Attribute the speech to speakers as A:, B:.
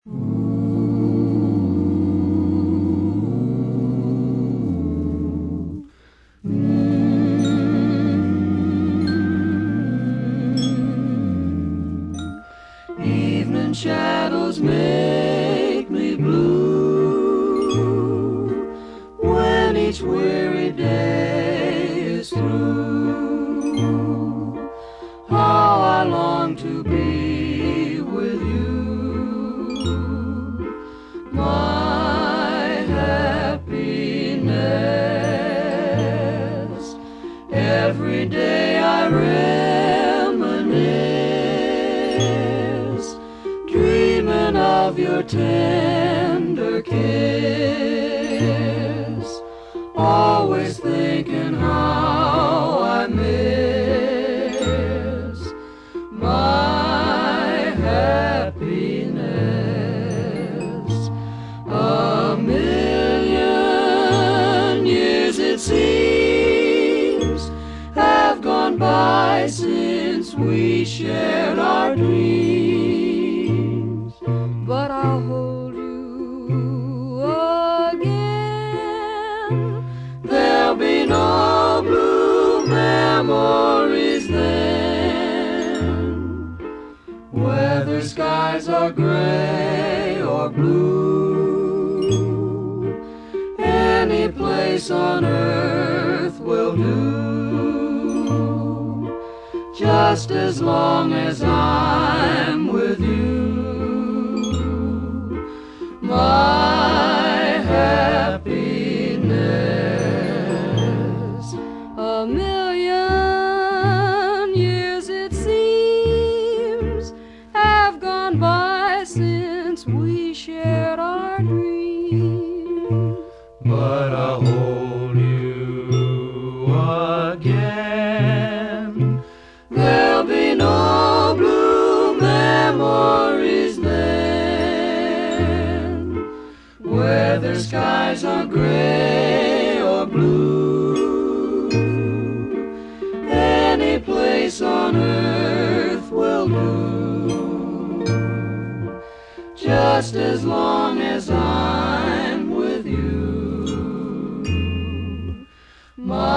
A: Evening shadows make me blue when each weary day is through. How I long to be with you, my happiness. Every day I reminisce, dreaming of your tender kiss, always thinking how I miss my happiness. A million years it seems have gone by since we shared our dreams, but I'll hold you again. There'll be no blue memories then, whether skies are gray or blue. Any place on earth will do, just as long as I'm with you, my happiness. A million years it seems have gone by since we shared our dreams, but I'll hold you again. There'll be no blue memories then, whether skies are gray or blue. Any place on earth will do, just as long as I'm with you, my